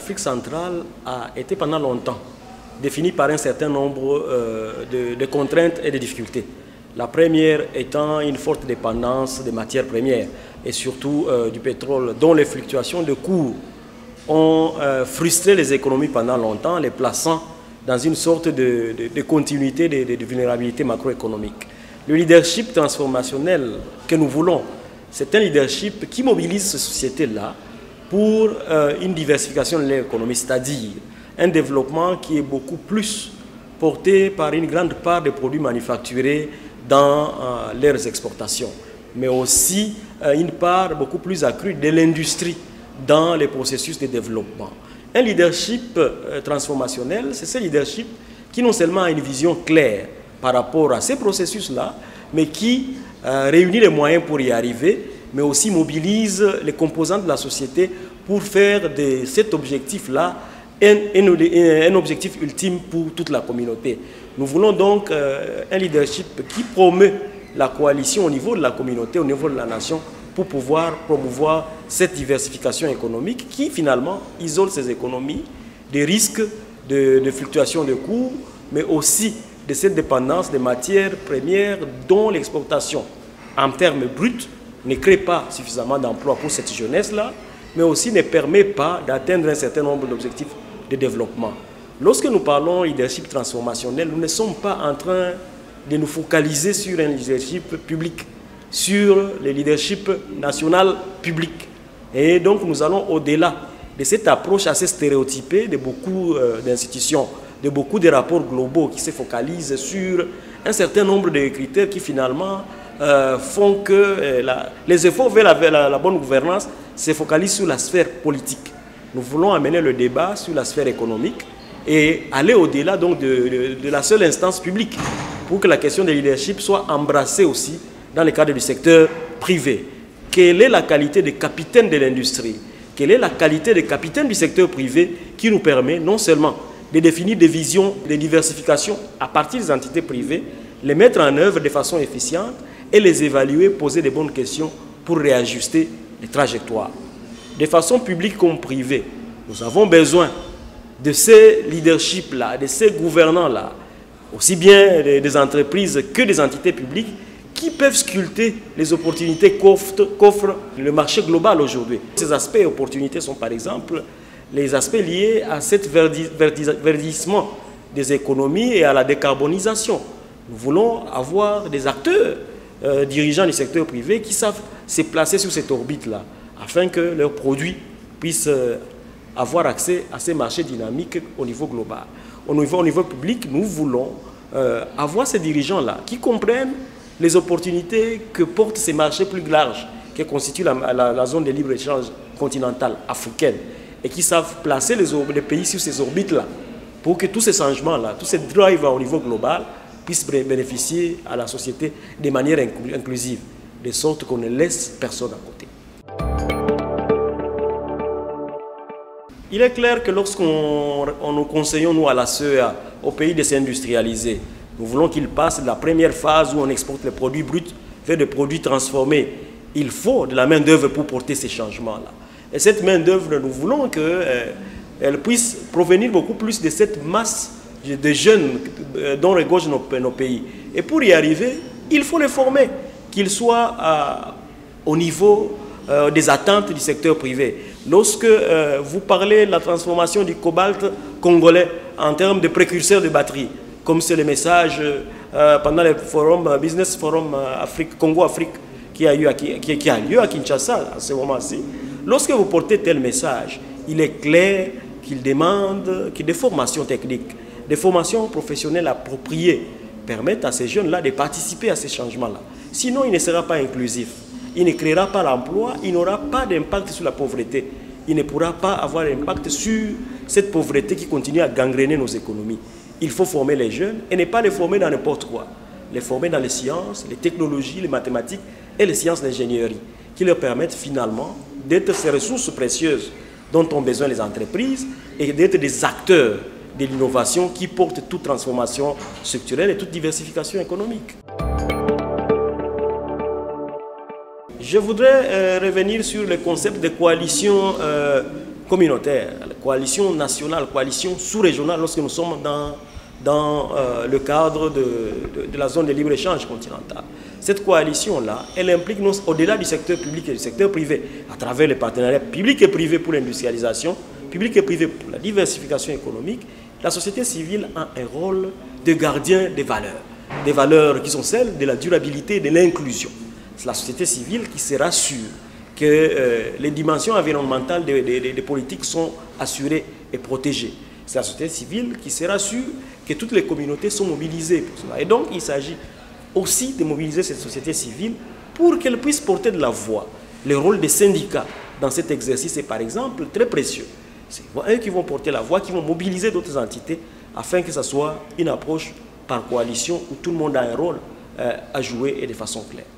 l'Afrique centrale a été pendant longtemps définie par un certain nombre de contraintes et de difficultés. La première étant une forte dépendance des matières premières et surtout du pétrole, dont les fluctuations de cours ont frustré les économies pendant longtemps, les plaçant dans une sorte de continuité de vulnérabilité macroéconomique. Le leadership transformationnel que nous voulons, c'est un leadership qui mobilise ces sociétés-là pour une diversification de l'économie, c'est-à-dire un développement qui est beaucoup plus porté par une grande part des produits manufacturés dans leurs exportations, mais aussi une part beaucoup plus accrue de l'industrie dans les processus de développement. Un leadership transformationnel, c'est ce leadership qui non seulement a une vision claire par rapport à ces processus-là, mais qui réunit les moyens pour y arriver, mais aussi mobilise les composants de la société pour faire de cet objectif-là un objectif ultime pour toute la communauté. Nous voulons donc un leadership qui promeut la coalition au niveau de la communauté, au niveau de la nation, pour pouvoir promouvoir cette diversification économique qui finalement isole ces économies des risques de fluctuations de cours, mais aussi de cette dépendance des matières premières dont l'exportation, en termes bruts, ne crée pas suffisamment d'emplois pour cette jeunesse-là, mais aussi ne permet pas d'atteindre un certain nombre d'objectifs de développement. Lorsque nous parlons leadership transformationnel, nous ne sommes pas en train de nous focaliser sur un leadership public, sur le leadership national public. Et donc nous allons au-delà de cette approche assez stéréotypée de beaucoup d'institutions, de beaucoup de rapports globaux qui se focalisent sur un certain nombre de critères qui finalement font que les efforts vers la bonne gouvernance se focalisent sur la sphère politique. Nous voulons amener le débat sur la sphère économique et aller au-delà donc de la seule instance publique pour que la question de leadership soit embrassée aussi dans le cadre du secteur privé. Quelle est la qualité de capitaine de l'industrie? Quelle est la qualité de capitaine du secteur privé qui nous permet non seulement de définir des visions de diversification à partir des entités privées, les mettre en œuvre de façon efficiente et les évaluer, poser des bonnes questions pour réajuster les trajectoires. De façon publique comme privée, nous avons besoin de ces leaderships-là, de ces gouvernants-là, aussi bien des entreprises que des entités publiques, qui peuvent sculpter les opportunités qu'offre le marché global aujourd'hui. Ces aspects et opportunités sont par exemple les aspects liés à ce verdissement des économies et à la décarbonisation. Nous voulons avoir des acteurs dirigeants du secteur privé qui savent se placer sur cette orbite-là, afin que leurs produits puissent avoir accès à ces marchés dynamiques au niveau global. Au niveau public, nous voulons avoir ces dirigeants-là qui comprennent les opportunités que portent ces marchés plus larges, qui constituent la zone de libre-échange continentale africaine, et qui savent placer les pays sur ces orbites-là, pour que tous ces changements-là, tous ces drives au niveau global, puissent bénéficier à la société de manière inclusive, de sorte qu'on ne laisse personne à côté. Il est clair que lorsqu'on nous conseillons, nous, à la CEA, au pays de s'industrialiser, nous voulons qu'il passe de la première phase où on exporte les produits bruts vers des produits transformés. Il faut de la main-d'œuvre pour porter ces changements-là. Et cette main-d'œuvre, nous voulons qu'elle puisse provenir beaucoup plus de cette masse de jeunes dont regorgent nos pays. Et pour y arriver, il faut les former, qu'ils soient au niveau des attentes du secteur privé. Lorsque vous parlez de la transformation du cobalt congolais en termes de précurseurs de batteries, comme c'est le message pendant le forum, Business Forum Congo-Afrique qui a lieu à Kinshasa à ce moment-ci, lorsque vous portez tel message, il est clair qu'il demande que des formations techniques, des formations professionnelles appropriées permettent à ces jeunes-là de participer à ces changements-là. Sinon, il ne sera pas inclusif. Il ne créera pas l'emploi, il n'aura pas d'impact sur la pauvreté. Il ne pourra pas avoir d'impact sur cette pauvreté qui continue à gangréner nos économies. Il faut former les jeunes et ne pas les former dans n'importe quoi. Les former dans les sciences, les technologies, les mathématiques et les sciences d'ingénierie qui leur permettent finalement d'être ces ressources précieuses dont ont besoin les entreprises et d'être des acteurs de l'innovation qui portent toute transformation structurelle et toute diversification économique. Je voudrais revenir sur le concept de coalition communautaire, coalition nationale, coalition sous-régionale, lorsque nous sommes dans le cadre de la zone de libre-échange continentale. Cette coalition-là, elle implique, au-delà du secteur public et du secteur privé, à travers les partenariats publics et privés pour l'industrialisation, publics et privés pour la diversification économique, la société civile a un rôle de gardien des valeurs qui sont celles de la durabilité et de l'inclusion. C'est la société civile qui se rassure que les dimensions environnementales des politiques sont assurées et protégées. C'est la société civile qui se rassure que toutes les communautés sont mobilisées pour cela. Et donc, il s'agit aussi de mobiliser cette société civile pour qu'elle puisse porter de la voix. Le rôle des syndicats dans cet exercice est, par exemple, très précieux. C'est eux qui vont porter la voix, qui vont mobiliser d'autres entités afin que ce soit une approche par coalition où tout le monde a un rôle à jouer et de façon claire.